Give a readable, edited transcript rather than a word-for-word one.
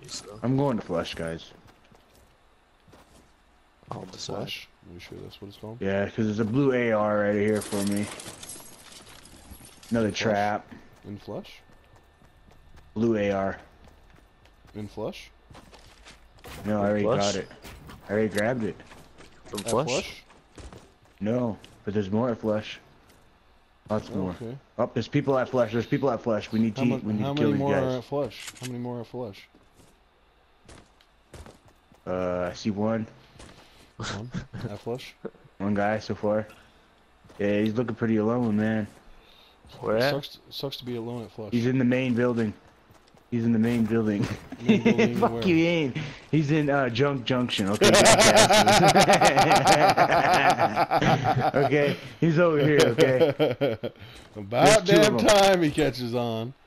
so. I'm going to flush, guys. I'll decide. Flush? Are you sure that's what it's called? Yeah, because there's a blue AR right here for me. Another Flush? trap. In flush? Blue AR. In flush? No, I already Flush? got it. I already grabbed it. From At flush? No, but there's more at flush. Lots more. Okay. Oh, there's people at flush. There's people at flush. We need to. We need How to kill many these more are guys. at flush? How many more are at flush? I see one. One? At flush? One guy so far. Yeah, he's looking pretty alone, man. Where at? Sucks to be alone at flush. He's in the main building. He's in the main building. Main building Fuck where? you, he ain't. He's in Junk Junction. Okay. Okay, he's over here. Okay. About There's two damn of 'em. time he catches on.